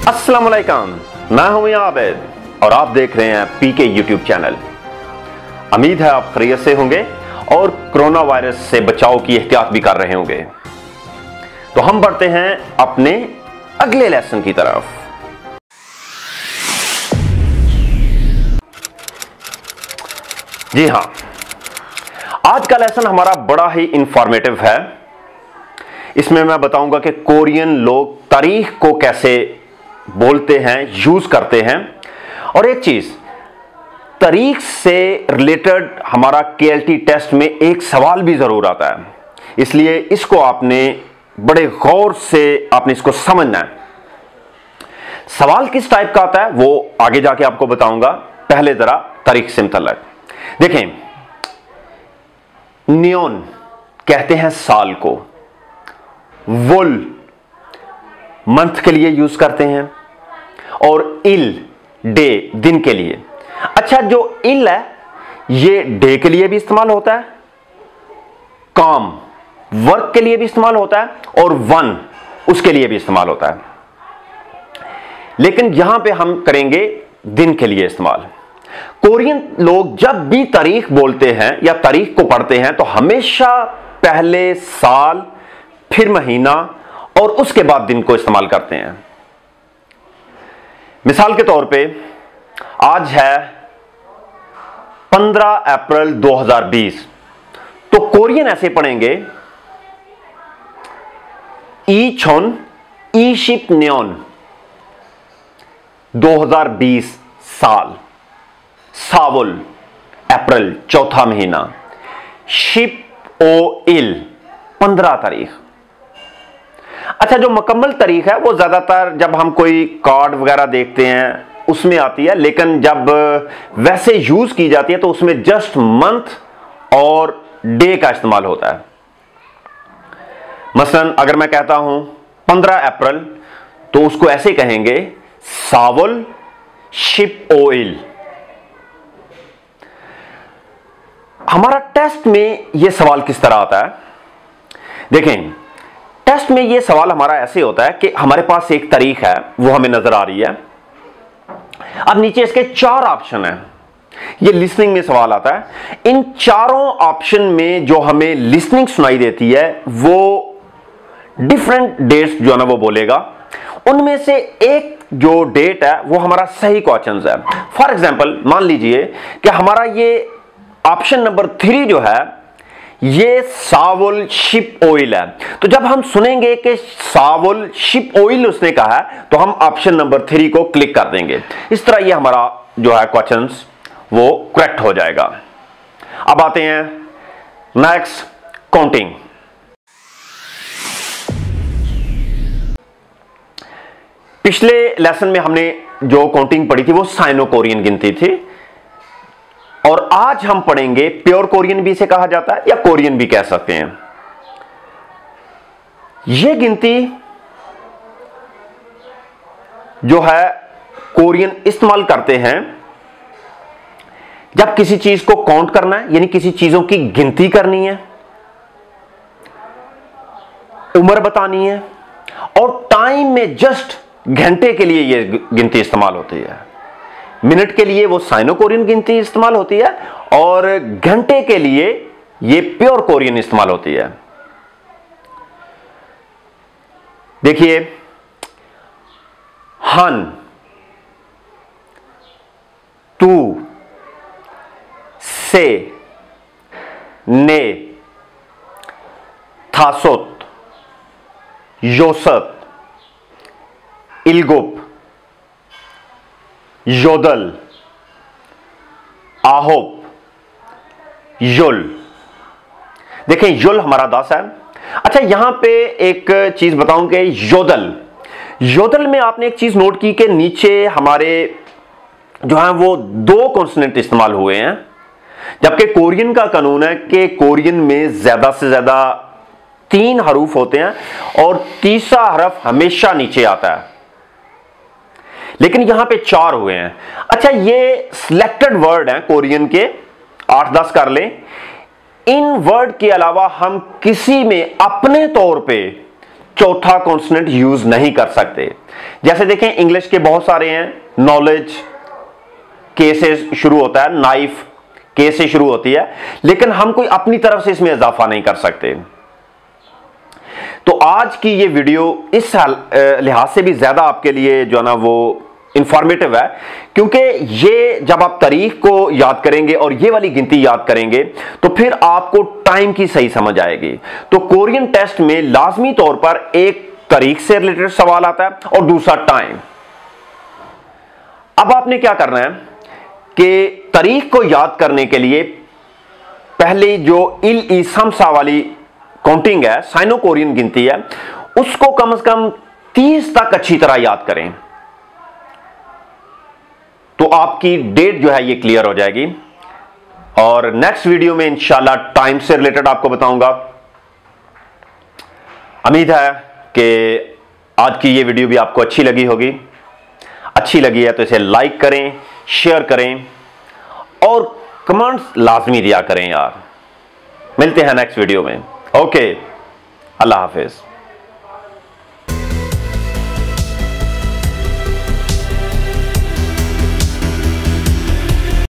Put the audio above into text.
अस्सलाम वालेकुम, मैं हूं मियां आबिद और आप देख रहे हैं पीके यूट्यूब चैनल। उम्मीद है आप खैरियत से होंगे और कोरोना वायरस से बचाव की एहतियात भी कर रहे होंगे। तो हम बढ़ते हैं अपने अगले लेसन की तरफ। जी हां, आज का लेसन हमारा बड़ा ही इंफॉर्मेटिव है। इसमें मैं बताऊंगा कि कोरियन लोग तारीख को कैसे बोलते हैं, यूज करते हैं। और एक चीज, तारीख से रिलेटेड हमारा केएलटी टेस्ट में एक सवाल भी जरूर आता है, इसलिए इसको आपने बड़े गौर से आपने इसको समझना है। सवाल किस टाइप का आता है वो आगे जाके आपको बताऊंगा। पहले जरा तारीख से मुतल्लिक देखें। नियोन कहते हैं साल को, वुल मंथ के लिए यूज करते हैं और इल डे दिन के लिए। अच्छा, जो इल है ये डे के लिए भी इस्तेमाल होता है, काम वर्क के लिए भी इस्तेमाल होता है और वन उसके लिए भी इस्तेमाल होता है। लेकिन यहां पे हम करेंगे दिन के लिए इस्तेमाल। कोरियन लोग जब भी तारीख बोलते हैं या तारीख को पढ़ते हैं तो हमेशा पहले साल, फिर महीना और उसके बाद दिन को इस्तेमाल करते हैं। मिसाल के तौर पे आज है 15 अप्रैल 2020, तो कोरियन ऐसे पढ़ेंगे ई छोन ई शिप न्योन 2020 साल, सावुल अप्रैल चौथा महीना, शिप ओ इल 15 तारीख। अच्छा, जो मुकम्मल तारीख है वो ज्यादातर जब हम कोई कार्ड वगैरह देखते हैं उसमें आती है, लेकिन जब वैसे यूज की जाती है तो उसमें जस्ट मंथ और डे का इस्तेमाल होता है। मसलन अगर मैं कहता हूं 15 अप्रैल तो उसको ऐसे कहेंगे सावुल शिप ओइल। हमारा टेस्ट में यह सवाल किस तरह आता है देखें। टेस्ट में यह सवाल हमारा ऐसे होता है कि हमारे पास एक तारीख है, वो हमें नजर आ रही है। अब नीचे इसके 4 ऑप्शन हैं। यह लिसनिंग में सवाल आता है। इन चारों ऑप्शन में जो हमें लिसनिंग सुनाई देती है वो डिफरेंट डेट्स जो है ना वो बोलेगा। उनमें से एक जो डेट है वो हमारा सही क्वेश्चन है। फॉर एग्जाम्पल मान लीजिए कि हमारा ये ऑप्शन नंबर 3 जो है ये सावुल शिप ऑयल है। तो जब हम सुनेंगे कि सावुल शिप ऑयल उसने कहा है तो हम ऑप्शन नंबर 3 को क्लिक कर देंगे। इस तरह ये हमारा जो है क्वेश्चंस वो करेक्ट हो जाएगा। अब आते हैं नेक्स्ट, काउंटिंग। पिछले लेसन में हमने जो काउंटिंग पढ़ी थी वो साइनो कोरियन गिनती थी, और आज हम पढ़ेंगे प्योर कोरियन भी इसे कहा जाता है या कोरियन भी कह सकते हैं। यह गिनती जो है कोरियन इस्तेमाल करते हैं जब किसी चीज को काउंट करना है, यानी किसी चीजों की गिनती करनी है, उम्र बतानी है, और टाइम में जस्ट घंटे के लिए यह गिनती इस्तेमाल होती है। मिनट के लिए वो साइनो कोरियन गिनती इस्तेमाल होती है और घंटे के लिए ये प्योर कोरियन इस्तेमाल होती है। देखिए, हन, तू, से, ने, थासोत, योसत, इलगुप, योदल, आहोप, युल। देखें, युल हमारा 10 है। अच्छा, यहां पे एक चीज बताऊं कि योदल में आपने एक चीज नोट की कि नीचे हमारे जो है वो 2 कॉन्सोनेंट इस्तेमाल हुए हैं, जबकि कोरियन का कानून है कि कोरियन में ज्यादा से ज्यादा 3 हरूफ होते हैं और तीसरा हरफ हमेशा नीचे आता है, लेकिन यहां पे 4 हुए हैं। अच्छा, ये सिलेक्टेड वर्ड हैं कोरियन के, 8-10 कर लें। इन वर्ड के अलावा हम किसी में अपने तौर पे चौथा कॉन्सोनेंट यूज नहीं कर सकते। जैसे देखें इंग्लिश के बहुत सारे हैं, नॉलेज के से शुरू होता है, नाइफ के से शुरू होती है, लेकिन हम कोई अपनी तरफ से इसमें इजाफा नहीं कर सकते। तो आज की ये वीडियो इस लिहाज से भी ज्यादा आपके लिए जो है ना वो इंफॉर्मेटिव है, क्योंकि ये जब आप तारीख को याद करेंगे और ये वाली गिनती याद करेंगे तो फिर आपको टाइम की सही समझ आएगी। तो कोरियन टेस्ट में लाजमी तौर पर एक तारीख से रिलेटेड सवाल आता है और दूसरा टाइम। अब आपने क्या करना है कि तारीख को याद करने के लिए पहले जो इल ई समसा वाली काउंटिंग है, साइनो कोरियन गिनती है, उसको कम से कम 30 तक अच्छी तरह याद करें, तो आपकी डेट जो है ये क्लियर हो जाएगी। और नेक्स्ट वीडियो में इंशाल्लाह टाइम से रिलेटेड आपको बताऊंगा। उम्मीद है कि आज की ये वीडियो भी आपको अच्छी लगी होगी। अच्छी लगी है तो इसे लाइक करें, शेयर करें और कमेंट्स लाजमी दिया करें यार। मिलते हैं नेक्स्ट वीडियो में। ओके, अल्लाह हाफिज।